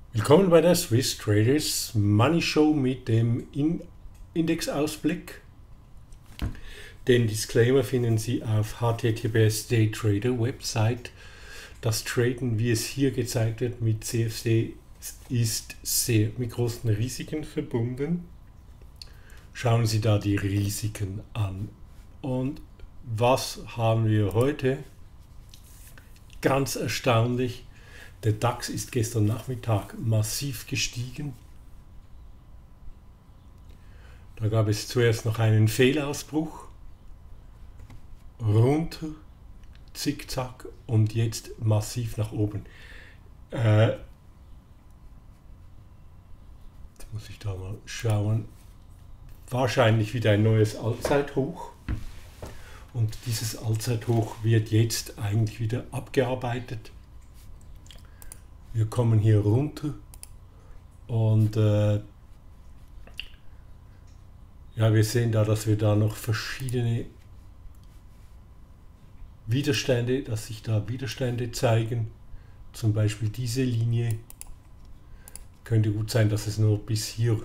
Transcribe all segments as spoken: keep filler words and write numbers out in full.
Willkommen bei der Swiss Traders Money Show mit dem In Indexausblick. Den Disclaimer finden Sie auf H T T P S Daytrader Website. Das Traden, wie es hier gezeigt wird, mit C F D ist sehr mit großen Risiken verbunden. Schauen Sie da die Risiken an. Und was haben wir heute? Ganz erstaunlich. Der DAX ist gestern Nachmittag massiv gestiegen. Da gab es zuerst noch einen Fehlausbruch, runter, zickzack und jetzt massiv nach oben. Äh, jetzt muss ich da mal schauen. Wahrscheinlich wieder ein neues Allzeithoch. Und dieses Allzeithoch wird jetzt eigentlich wieder abgearbeitet. Wir kommen hier runter und äh, ja, wir sehen da, dass wir da noch verschiedene Widerstände, dass sich da Widerstände zeigen. Zum Beispiel diese Linie. Könnte gut sein, dass es nur bis hier,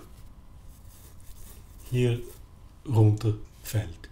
hier runter fällt.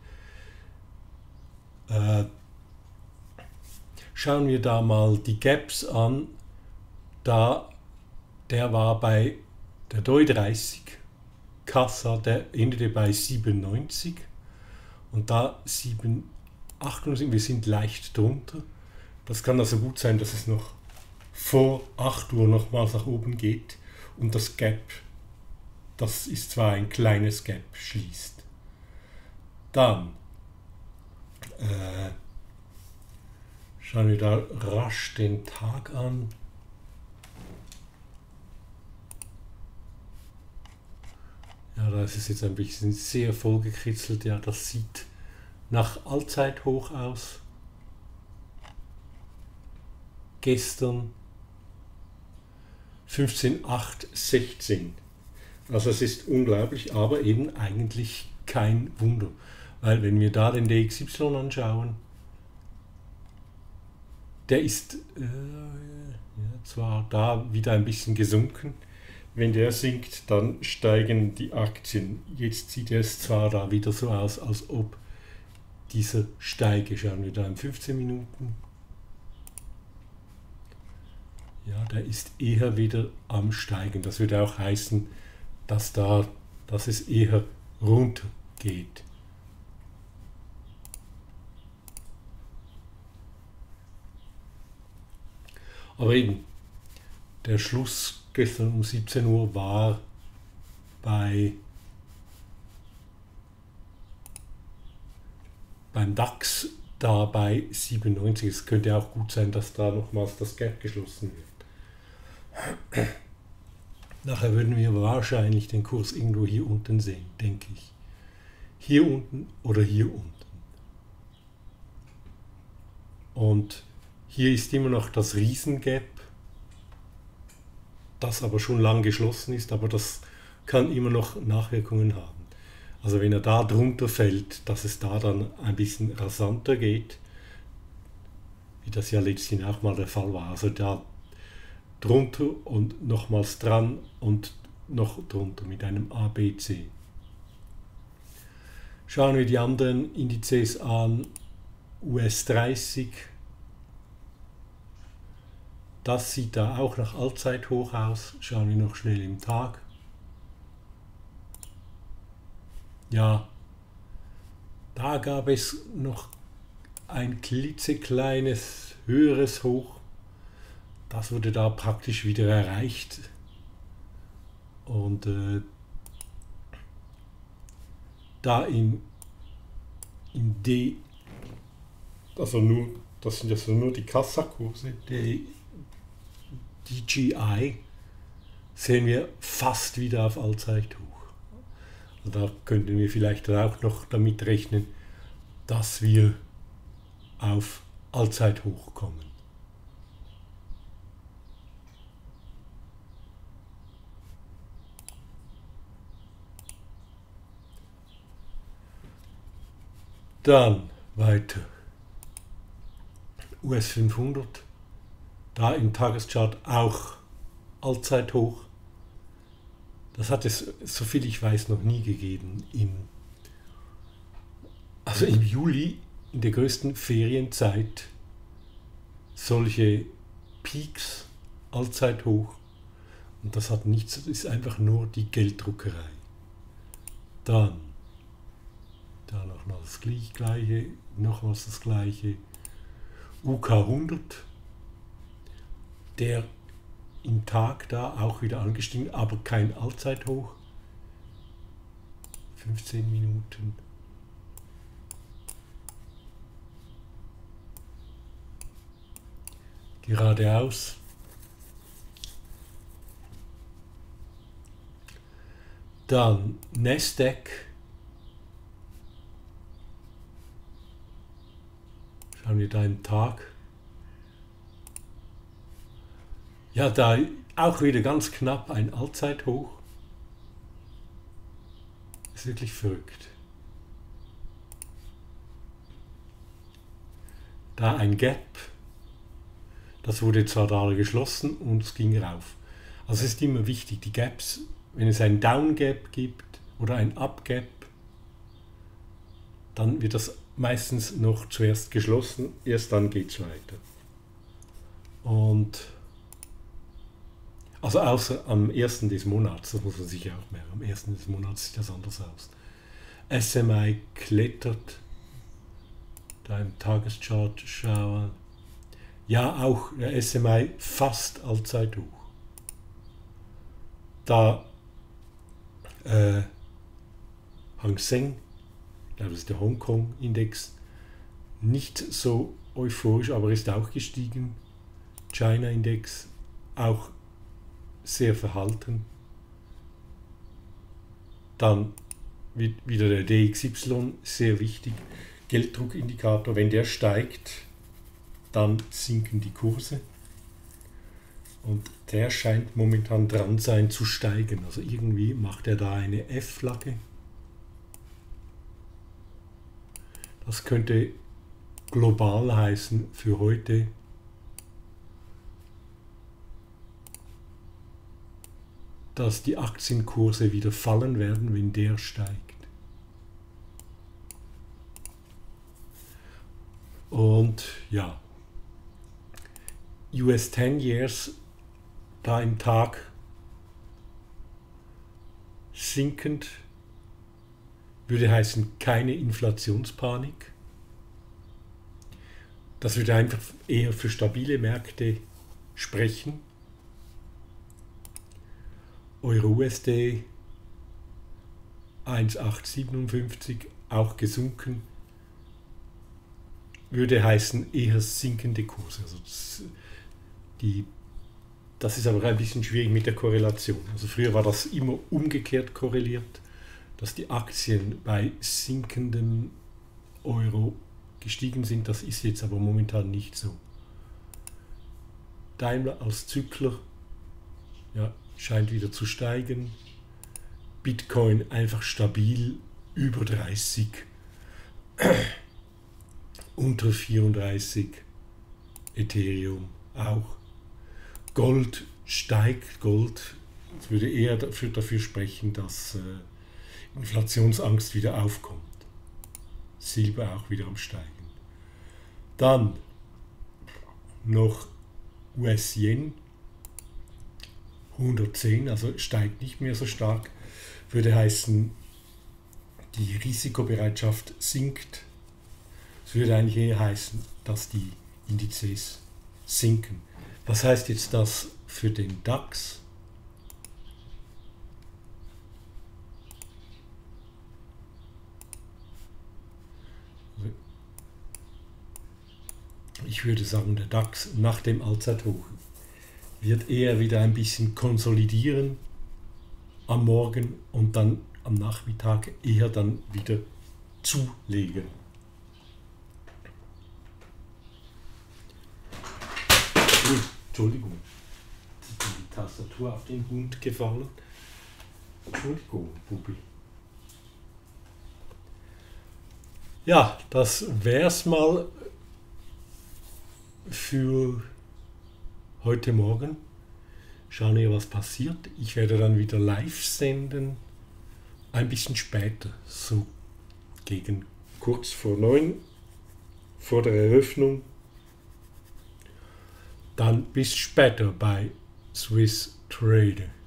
Äh, schauen wir da mal die Gaps an. Da, der war bei der D O I dreißig, Kassa, der endete bei siebenundneunzig und da sieben, achtundsiebzig, wir sind leicht drunter. Das kann also gut sein, dass es noch vor acht Uhr nochmals nach oben geht und das Gap, das ist zwar ein kleines Gap, schließt. Dann äh, schauen wir da rasch den Tag an. Ja, da ist es jetzt ein bisschen sehr vollgekritzelt. Ja, das sieht nach Allzeithoch aus. Gestern fünfzehn Komma acht sechzehn. Also es ist unglaublich, aber eben eigentlich kein Wunder. Weil wenn wir da den D X Y anschauen, der ist äh, ja, zwar da wieder ein bisschen gesunken. Wenn der sinkt, dann steigen die Aktien. Jetzt sieht es zwar da wieder so aus, als ob dieser steige. Schauen wir da in fünfzehn Minuten. Ja, der ist eher wieder am Steigen. Das würde auch heißen, dass, da, dass es eher runter geht. Aber eben, der Schluss gestern um siebzehn Uhr war bei beim DAX da bei siebenundneunzig. Es könnte auch gut sein, dass da nochmals das Gap geschlossen wird. Nachher würden wir wahrscheinlich den Kurs irgendwo hier unten sehen, denke ich. Hier unten oder hier unten. Und hier ist immer noch das Riesengap, das aber schon lang geschlossen ist, aber das kann immer noch Nachwirkungen haben. Also wenn er da drunter fällt, dass es da dann ein bisschen rasanter geht, wie das ja letztens auch mal der Fall war. Also da drunter und nochmals dran und noch drunter mit einem A B C. Schauen wir die anderen Indizes an. U S dreißig. Das sieht da auch nach Allzeithoch aus. Schauen wir noch schnell im Tag. Ja, da gab es noch ein klitzekleines höheres Hoch. Das wurde da praktisch wieder erreicht. Und äh, da in, in D, also nur, das sind also nur die Kassakurse, die D G I, sehen wir fast wieder auf Allzeithoch. Also da könnten wir vielleicht auch noch damit rechnen, dass wir auf Allzeithoch kommen. Dann weiter. U S fünfhundert. Da im Tageschart auch Allzeithoch. Das hat es, soviel ich weiß, noch nie gegeben. Im, also im Juli, in der größten Ferienzeit, solche Peaks, Allzeithoch. Und das hat nichts, das ist einfach nur die Gelddruckerei. Dann, da noch mal das Gleiche, nochmals das Gleiche. U K hundert, der im Tag da auch wieder angestiegen, aber kein Allzeithoch. fünfzehn Minuten. Geradeaus. Dann Nasdaq. Schauen wir da im Tag. Ja, da auch wieder ganz knapp ein Allzeithoch. Ist wirklich verrückt. Da ein Gap. Das wurde zwar da geschlossen und es ging rauf. Also es ist immer wichtig, die Gaps, wenn es ein Down Gap gibt oder ein Up Gap, dann wird das meistens noch zuerst geschlossen, erst dann geht es weiter. Und also außer am ersten des Monats, das muss man sich auch merken, am ersten des Monats sieht das anders aus. S M I klettert, da im Tageschart schauen. Ja, auch der S M I fast Allzeithoch. Da äh, Hang Seng, ich glaube das ist der Hongkong-Index, nicht so euphorisch, aber ist auch gestiegen. China-Index auch sehr verhalten. Dann wieder der D X Y, sehr wichtig. Gelddruckindikator, wenn der steigt, dann sinken die Kurse. Und der scheint momentan dran sein zu steigen. Also irgendwie macht er da eine F-Flagge. Das könnte global heißen für heute. Dass die Aktienkurse wieder fallen werden, wenn der steigt. Und ja, U S zehn Years da im Tag sinkend, würde heißen keine Inflationspanik. Das würde einfach eher für stabile Märkte sprechen. Euro-U S D eins Komma acht siebenundfünfzig auch gesunken, würde heißen eher sinkende Kurse. Also das, die, das ist aber ein bisschen schwierig mit der Korrelation. Also früher war das immer umgekehrt korreliert, dass die Aktien bei sinkendem Euro gestiegen sind. Das ist jetzt aber momentan nicht so. Daimler als Zykler, ja, scheint wieder zu steigen. Bitcoin einfach stabil über dreißig, unter vierunddreißig, Ethereum auch. Gold steigt, Gold das würde eher dafür, dafür sprechen, dass äh, Inflationsangst wieder aufkommt. Silber auch wieder am Steigen. Dann noch U S-Yen. hundertzehn, also steigt nicht mehr so stark, würde heißen, die Risikobereitschaft sinkt. Es würde eigentlich eher heißen, dass die Indizes sinken. Was heißt jetzt das für den DAX? Ich würde sagen, der DAX nach dem Allzeithoch wird eher wieder ein bisschen konsolidieren am Morgen und dann am Nachmittag eher dann wieder zulegen. Ui, Entschuldigung, ist die Tastatur auf den Hund gefallen? Entschuldigung, Bubi. Ja, das wär's mal für heute Morgen. Schauen wir, was passiert. Ich werde dann wieder live senden. Ein bisschen später, so gegen kurz vor neun, vor der Eröffnung. Dann bis später bei Swiss Trader.